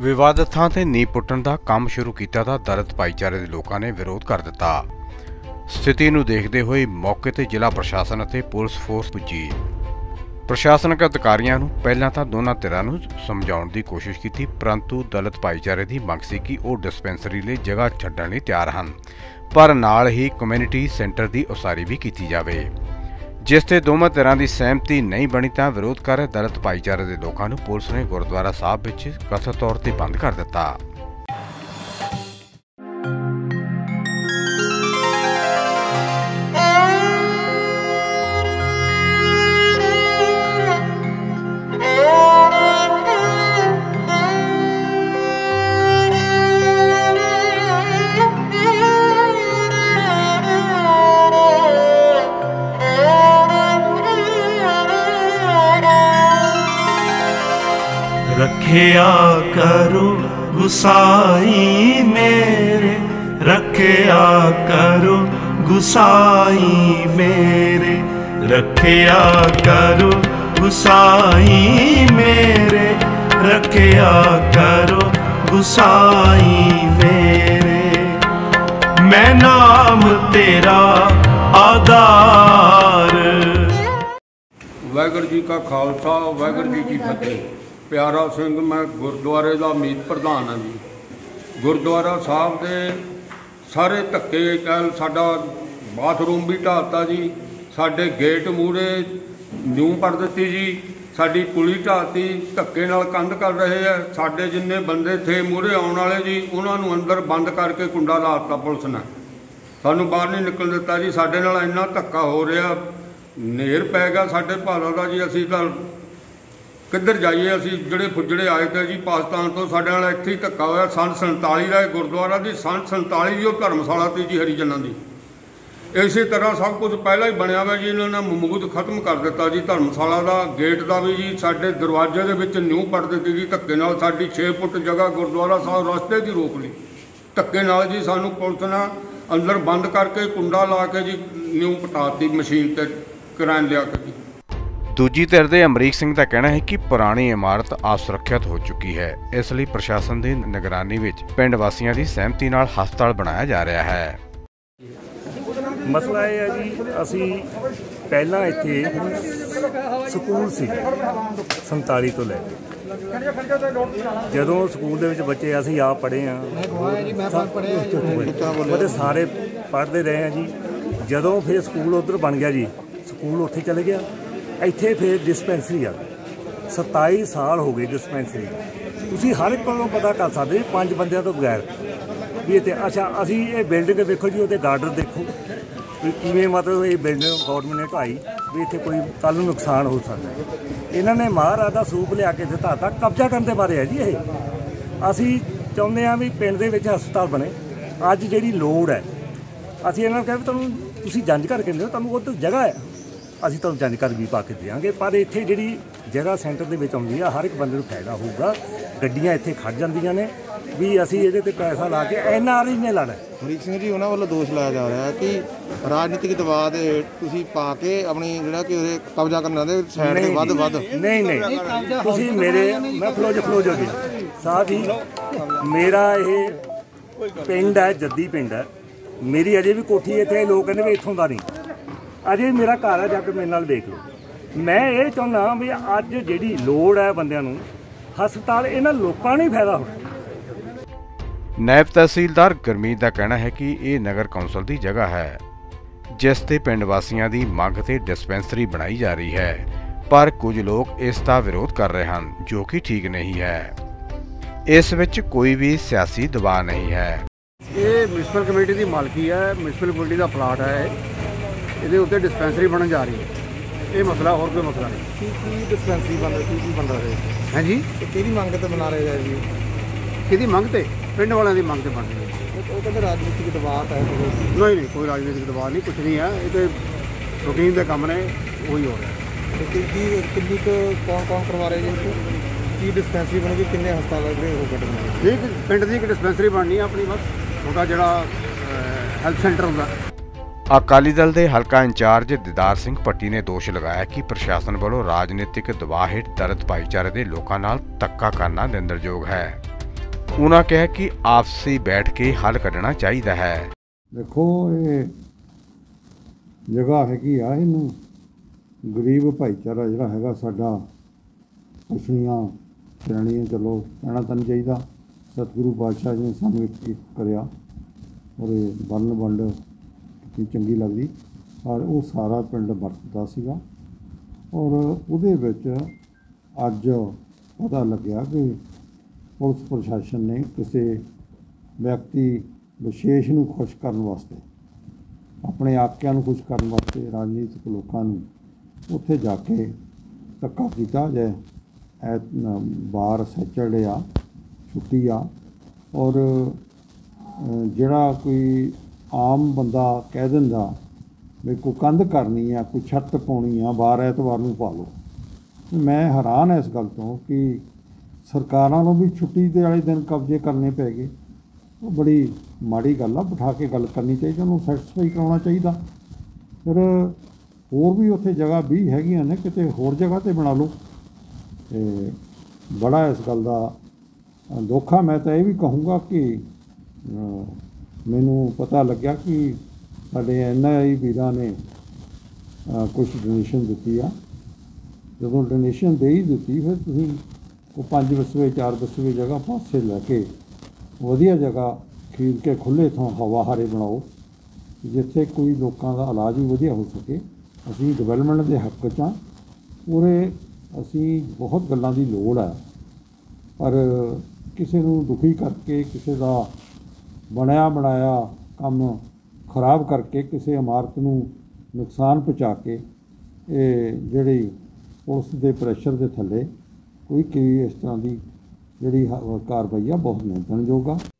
विवादित थां ते नींह पुੱਟਣ ਦਾ ਕੰਮ शुरू किया ਤਾਂ दलित भाईचारे ਦੇ ਲੋਕਾਂ ਨੇ विरोध कर दिता। स्थिति ਨੂੰ देखते हुए मौके ते जिला प्रशासन ਅਤੇ पुलिस फोर्स पुजी। प्रशासनिक अधिकारियों ਨੂੰ ਪਹਿਲਾਂ ਤਾਂ ਦੋਨਾਂ ਧਿਰਾਂ ਨੂੰ ਸਮਝਾਉਣ ਦੀ ਕੋਸ਼ਿਸ਼ ਕੀਤੀ, परंतु दलित भाईचारे ਦੀ ਮੰਗ ਸੀ ਕਿ ਉਹ ਡਿਸਪੈਂਸਰੀ ਲਈ ਜਗ੍ਹਾ ਛੱਡਣ ਲਈ ਤਿਆਰ ਹਨ, पर ਨਾਲ ਹੀ ਕਮਿਊਨਿਟੀ ਸੈਂਟਰ ਦੀ ਉਸਾਰੀ ਵੀ ਕੀਤੀ ਜਾਵੇ। जिस ते दोवां धिरां दी सहमति नहीं बनी तां विरोध कर रहे दलित भाईचारे के लोगों को पुलिस ने गुरुद्वारा साहब विच कथित तौर पर बंद कर दिता। रखिया करो गुसाई मेरे, रखिया करो गुसाई मेरे, रखिया करो गुसाई मेरे, रखिया करो गुसाई मेरे। मैं नाम तेरा आधार। वाहिगुरू जी का खालसा, वाहिगुरू जी की फतेह। प्यारा सिंह, मैं गुरुद्वारे का मीत प्रधान हाँ जी। गुरुद्वारा साहब के सारे धक्के कल साडा बाथरूम भी ढाता जी, साडे गेट मूहरे न्यू पड़ दी जी, साडी पुली ढाती, धक्के नाल कंध कर रहे हैं। साडे जिन्ने बंदे थे मूहरे आने वाले जी, उन्होंने अंदर बंद करके कुंडा लाता पुलिस ने, सानू बाहर नहीं निकल दिता जी। साडे नाल इन्ना धक्का हो रहा, नेर पै गया साडे भाला का जी। असीं तां किधर जाइए, असी जोड़े फुजड़े आए थे जी पाकिस्तान तो, साढ़े नाल इत्थे ही धक्का होया। सन 47 का गुरुद्वारा की, सन 47 की धर्मशाला थी जी हरिजनां की। इसी तरह सब कुछ पहला ही बनया हुआ जी, इन्होंने महमूद खत्म कर दिता जी। धर्मशाला का गेट का भी जी साढ़े दरवाजे के विच न्यू पड़ दी जी, धक्के नाल। साडी 6 फुट जगह गुरुद्वारा साहब रस्ते की रोक ली, धक्के नाल जी। सानू पुलिस ने अंदर बंद करके कुंडा ला के जी न्यू पटाती मशीन ते किराए लिया के जी। दूजी धिर दे अमरीक सिंह का कहना है कि पुरानी इमारत असुरक्षित हो चुकी है, इसलिए प्रशासन की निगरानी विच पिंड वासियों की सहमति नाल हस्पताल बनाया जा रहा है। मसला यह है जी, असी पहला इत्थे स्कूल सी 47 तो लैके जदों स्कूल दे विच बच्चे असी आप पढ़े हाँ, मतलब सारे पढ़ते रहे हैं जी। जदों फिर स्कूल उधर बन गया जी, स्कूल उत्थे चले गया, ਇੱਥੇ फिर डिस्पेंसरी आ 27 साल हो गए डिस्पेंसरी। ਤੁਸੀਂ हर एक को पता कर सकते 5 बंदिਆਂ ਤੋਂ बगैर भी इतने। अच्छा असी ये बिल्डिंग देखो जी, वो गार्डर देखो भी किमें, मतलब ये बिल्डिंग गौरमेंट ने ढाई भी इतने कोई कल ਨੂੰ नुकसान हो सकता है। इन्होंने महाराज का सूप लिया के ਦਿੱਤਾ ਤਾਂ कब्जा करने के बारे है जी। ये असी चाਹੁੰਦੇ ਹਾਂ भी पिंड ਦੇ ਵਿੱਚ ਹਸਪਤਾਲ बने। ਅੱਜ ਜਿਹੜੀ ਲੋੜ है ਅਸੀਂ ਇਹਨਾਂ ਨੂੰ ਕਹਿੰਦੇ ਤੁਹਾਨੂੰ ਤੁਸੀਂ ਜੰਜ ਕਰਕੇ ਦਿਓ, ਤੁਹਾਨੂੰ ਉੱਧਰ ਜਗ੍ਹਾ है, ਅਸੀਂ ਤੁਹਾਨੂੰ ਜਾਣਕਾਰੀ ਵੀ ਪਾ ਕੇ ਦੇਵਾਂਗੇ। ਪਰ ਇੱਥੇ ਜਿਹੜੀ ਜਗ੍ਹਾ ਸੈਂਟਰ ਦੇ ਵਿੱਚ ਆਉਂਦੀ ਆ, ਹਰ ਇੱਕ ਬੰਦੇ ਨੂੰ ਫਾਇਦਾ ਹੋਊਗਾ। ਗੱਡੀਆਂ ਇੱਥੇ ਖੜ ਜਾਂਦੀਆਂ ਨੇ ਵੀ ਅਸੀਂ ਇਹਦੇ ਤੇ ਪੈਸਾ ਲਾ ਕੇ NRI ਨੇ ਲੜਨਾ। ਅਮਰੀਕ ਸਿੰਘ ਜੀ, ਉਹਨਾਂ ਵੱਲੋਂ ਦੋਸ਼ ਲਾਇਆ ਜਾ ਰਿਹਾ ਹੈ ਕਿ ਰਾਜਨੀਤਿਕ ਦਬਾਅ ਦੇ ਤੁਸੀਂ ਪਾ ਕੇ ਆਪਣੀ ਜਿਹੜਾ ਕਿ ਉਹਦੇ ਕਬਜ਼ਾ ਕਰਨਾ ਦੇ ਸਾਈਡ ਤੇ ਵੱਧ ਨਹੀਂ ਤੁਸੀਂ ਮੇਰੇ ਮੈਂ ਖਲੋ ਜੋ ਜੀ ਸਾਹਿਬ ਜੀ, ਮੇਰਾ ਇਹ ਪਿੰਡ ਹੈ, ਜੱਦੀ ਪਿੰਡ ਹੈ। ਮੇਰੀ ਅਜੇ ਵੀ ਕੋਠੀ ਇੱਥੇ, ਲੋਕ ਕਹਿੰਦੇ ਵੀ ਇੱਥੋਂ ਦਾ ਨਹੀਂ, अजे मेरा घर है, जाके मेरे नाल देख लो। मैं ये चाहना भी अज जिहड़ी लोड़ है बंदियां नूं हस्पताल, इन्हां लोकां नूं ही फायदा हो। नायब तहसीलदार गुरमीत का कहना है कि ये नगर कौंसल की जगह है, जिस ते पिंड वासियों की मंग ते डिस्पेंसरी बनाई जा रही है, पर कुछ लोग इसका विरोध कर रहे हैं, जो कि ठीक नहीं है। इस विच कोई भी सियासी दबाव नहीं है। ये म्यूनसिपल कमेटी की मालकी है, म्यूनसिपल कमेटी का प्लाट है, ये उत्ते डिस्पेंसरी बनने जा रही है। ये मसला और कोई मसला नहीं। की डिस्पेंसरी बन रही है जी, कि मंग तो बना रहे हैं जी, कि मंग तो पिंड वालों की मंग तो बन रही है। वो कहते राजनीतिक दबाव है। नहीं, कोई राजनीतिक दबाव नहीं, कुछ नहीं है। ये तो रूटीन के काम ने वही हो रहा है। कितनी कौन करवा रहे हैं की डिस्पेंसरी बनेगी, किन्ने हस्पताल नहीं, पिंड की एक डिस्पेंसरी बननी है अपनी, बस छोटा जरा हैल्थ सेंटर होंगे। अकाली दल के हल्का इंचार्ज दीदार सिंह पट्टी ने दोष लगाया कि प्रशासन वालों राजनीतिक दबाव हेठ दलित भाईचारे के लोगों नाल धक्का करना निंदणयोग है। ਉਹਨਾਂ ਕਿਹਾ ਕਿ ਆਪਸੀ ਬੈਠ ਕੇ ਹੱਲ ਕੱਢਣਾ ਚਾਹੀਦਾ ਹੈ। देखो ये जगह हैगी आ इनू गरीब भाईचारा जिहड़ा हैगा साडा पिछलियां श्रेणियां चलो कहना तो नहीं चाहिए सतगुरु पातशाह जी ने सानू एक करिया और बन वंड की चंगी लगदी और वो सारा पिंड वरतदा सीगा और उहदे विच अज पता लग्या कि पुलिस प्रशासन ने किसी व्यक्ति विशेष नूं खुश करने वास्ते अपने आकिਆਂ ਨੂੰ खुश करने वास्ते राजनीतिक लोगों ਨੂੰ ਉੱਥੇ जा के धक्का किया जाए बार सैटरडे आ छुट्टी आ और ਜਿਹੜਾ कोई आम बंदा कह दिंदा भी कोई कंध करनी है कोई छत्त पाउणी आ बार ऐतवार नूं पा लो। मैं हैरान है इस गल तो कि सरकारां नूं भी छुट्टी दे वाले दिन कब्जे करने पै गए। वो बड़ी माड़ी गल आ, बिठा के गल करनी चाहिए, उन्होंने सैटिस्फाई कराना चाहिए। फिर होर भी उत्थे जगह भी हैगियां ने, किते होर जगह ते बना लो। बड़ा इस गल का दुख आ। मैं तो यह भी कहूँगा कि मैनू पता लग्या कि साडे NII वीरां ने कुछ डोनेशन दी आ। जदों डोनेशन दे ही दी फिर तुसीं वो 5 वसवे 4 वसवे जगह पासे लैके वधिया जगह खरीद के खुले थां हवा हारे बनाओ जिथे कोई लोगों का इलाज भी वधिया हो सके। असीं डिवेलपमेंट के हक च हाँ, उरे असीं बहुत गल्लां दी लोड़ है, पर किसी नूं दुखी करके किसी का बनया बनाया काम खराब करके किसी इमारत नूं नुकसान पहुँचा के जिहड़ी पुलिस के प्रैशर के थले कोई इस तरह की जिहड़ी कार्रवाई आ बहुत निंदणयोग आ।